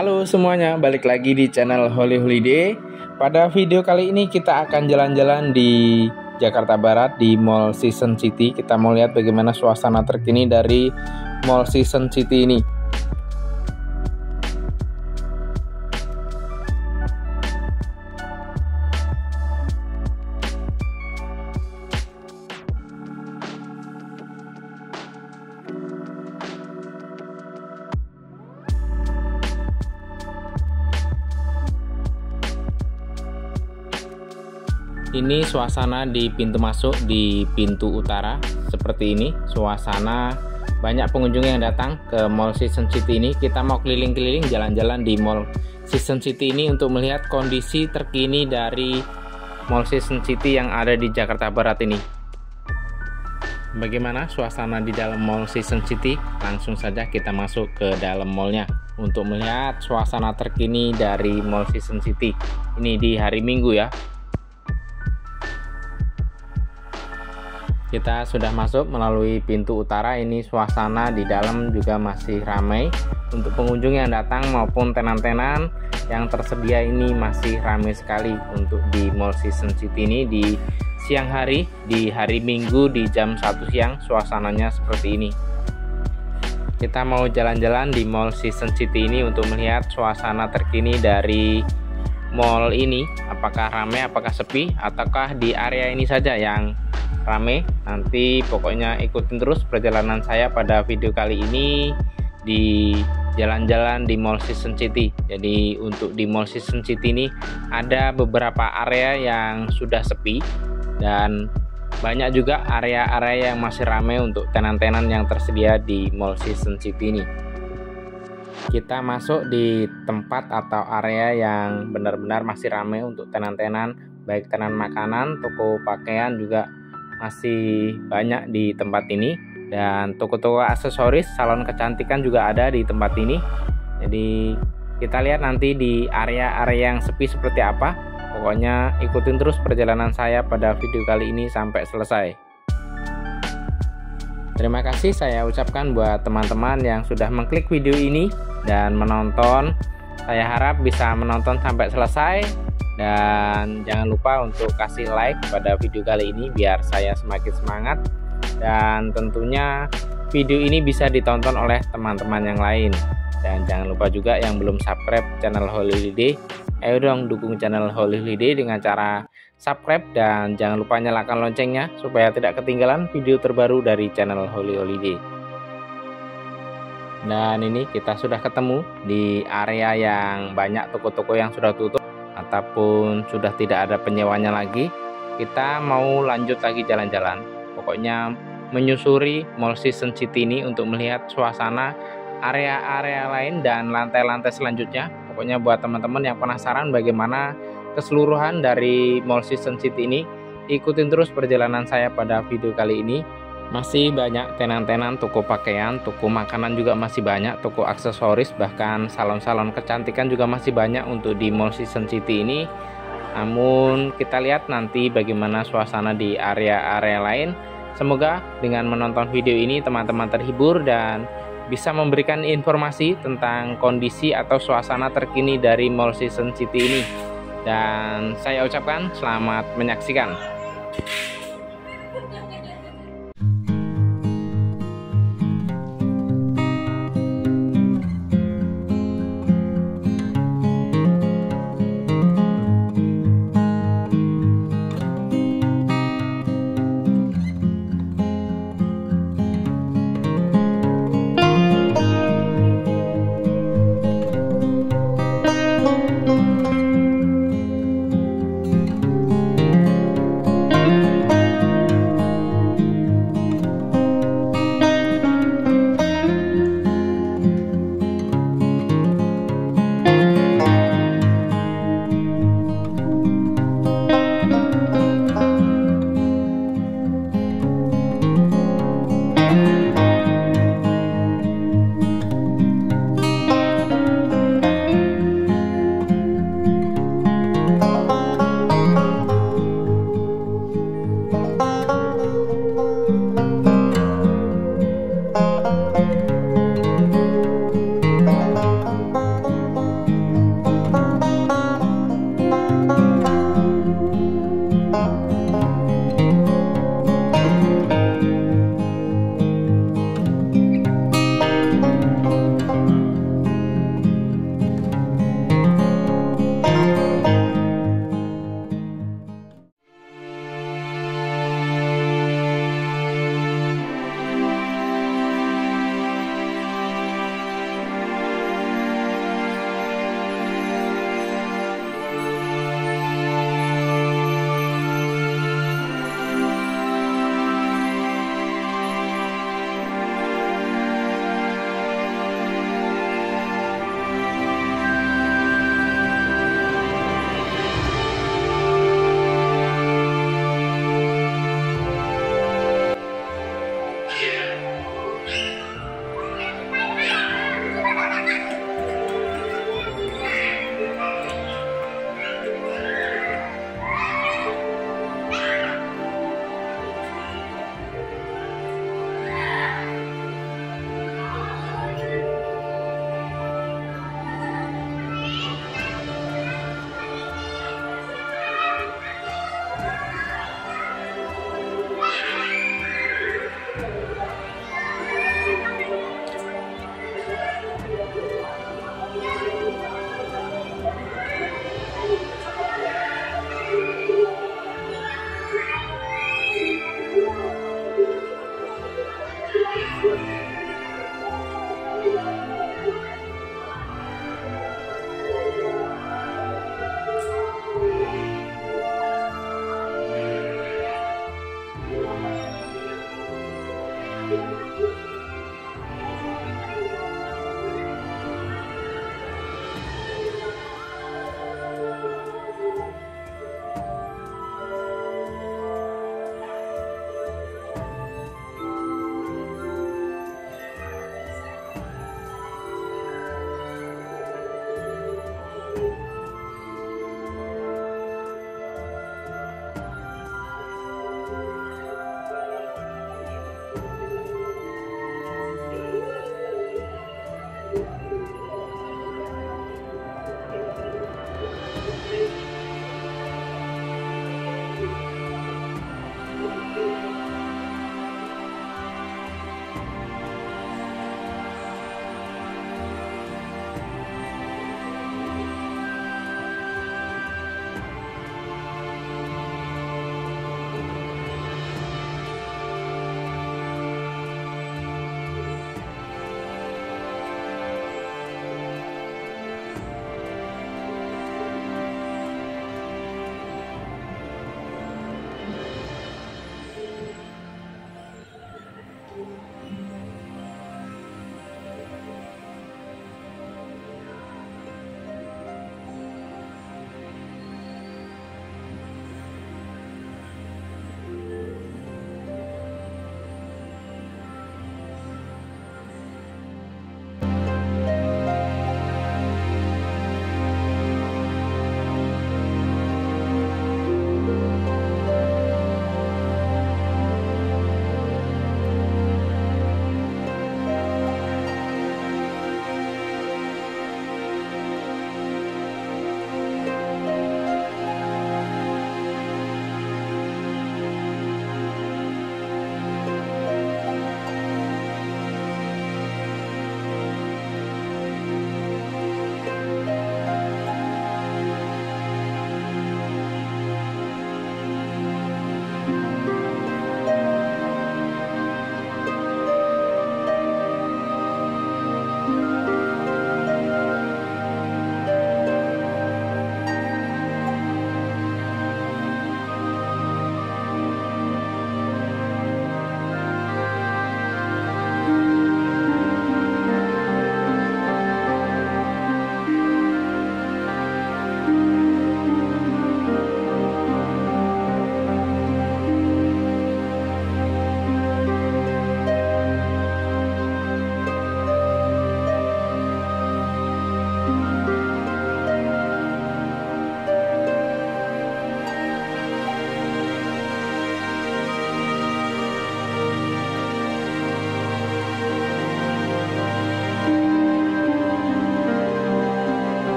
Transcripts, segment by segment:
Halo semuanya, balik lagi di channel Holy Holiday. Pada video kali ini kita akan jalan-jalan di Jakarta Barat di Mall Season City. Kita mau lihat bagaimana suasana terkini dari Mall Season City ini. Ini suasana di pintu masuk di pintu utara. Seperti ini suasana, banyak pengunjung yang datang ke Mall Season City ini. Kita mau keliling-keliling jalan-jalan di Mall Season City ini untuk melihat kondisi terkini dari Mall Season City yang ada di Jakarta Barat ini. Bagaimana suasana di dalam Mall Season City? Langsung saja kita masuk ke dalam mallnya untuk melihat suasana terkini dari Mall Season City. Ini di hari Minggu ya. Kita sudah masuk melalui pintu utara. Ini suasana di dalam juga masih ramai untuk pengunjung yang datang maupun tenan-tenan yang tersedia. Ini masih ramai sekali untuk di Mall Season City ini di siang hari, di hari Minggu di jam 1 siang suasananya seperti ini. Kita mau jalan-jalan di Mall Season City ini untuk melihat suasana terkini dari mall ini, apakah ramai, apakah sepi, ataukah di area ini saja yang rame. Nanti pokoknya ikutin terus perjalanan saya pada video kali ini di jalan-jalan di Mall Season City. Jadi untuk di Mall Season City ini ada beberapa area yang sudah sepi dan banyak juga area-area yang masih ramai untuk tenan-tenan yang tersedia di Mall Season City ini. Kita masuk di tempat atau area yang benar-benar masih ramai untuk tenan-tenan, baik tenan makanan, toko pakaian juga masih banyak di tempat ini, dan toko-toko aksesoris, salon kecantikan juga ada di tempat ini. Jadi kita lihat nanti di area-area yang sepi seperti apa. Pokoknya ikutin terus perjalanan saya pada video kali ini sampai selesai. Terima kasih saya ucapkan buat teman-teman yang sudah mengklik video ini dan menonton. Saya harap bisa menonton sampai selesai. Dan jangan lupa untuk kasih like pada video kali ini biar saya semakin semangat. Dan tentunya video ini bisa ditonton oleh teman-teman yang lain. Dan jangan lupa juga yang belum subscribe channel Holy Holiday, ayo dong dukung channel Holy Holiday dengan cara subscribe. Dan jangan lupa nyalakan loncengnya supaya tidak ketinggalan video terbaru dari channel Holy Holiday. Dan ini kita sudah ketemu di area yang banyak toko-toko yang sudah tutup ataupun sudah tidak ada penyewanya lagi. Kita mau lanjut lagi jalan-jalan, pokoknya menyusuri Mall Season City ini untuk melihat suasana area-area lain dan lantai-lantai selanjutnya. Pokoknya buat teman-teman yang penasaran bagaimana keseluruhan dari Mall Season City ini, ikutin terus perjalanan saya pada video kali ini. Masih banyak tenan-tenan, toko pakaian, toko makanan juga masih banyak, toko aksesoris, bahkan salon-salon kecantikan juga masih banyak untuk di Mall Season City ini. Namun kita lihat nanti bagaimana suasana di area-area lain. Semoga dengan menonton video ini teman-teman terhibur dan bisa memberikan informasi tentang kondisi atau suasana terkini dari Mall Season City ini. Dan saya ucapkan selamat menyaksikan.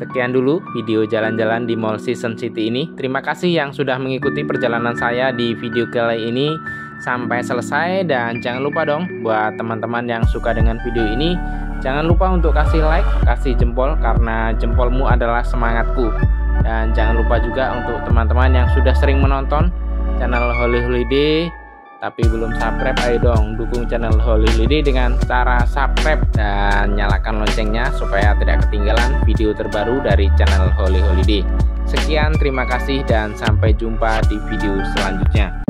Sekian dulu video jalan-jalan di Mall Season City ini. Terima kasih yang sudah mengikuti perjalanan saya di video kali ini sampai selesai. Dan jangan lupa dong buat teman-teman yang suka dengan video ini, jangan lupa untuk kasih like, kasih jempol, karena jempolmu adalah semangatku. Dan jangan lupa juga untuk teman-teman yang sudah sering menonton channel Holy Holiday tapi belum subscribe, ayo dong dukung channel Holy Holiday dengan cara subscribe dan nyalakan loncengnya supaya tidak ketinggalan video terbaru dari channel Holy Holiday. Sekian, terima kasih dan sampai jumpa di video selanjutnya.